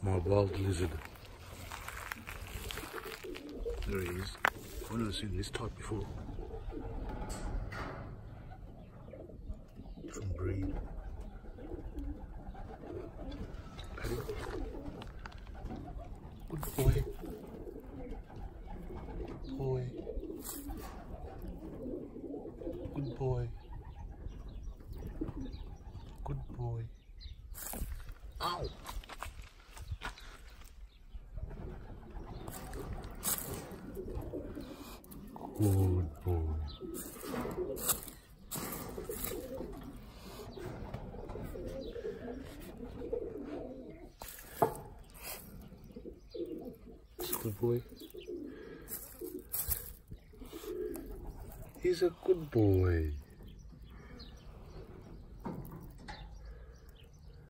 My wild lizard. There he is. I've never seen this type before. Different breed. Paddy. Good boy. Boy. Good boy. Good boy. Ow! Good boy. Good boy. He's a good boy.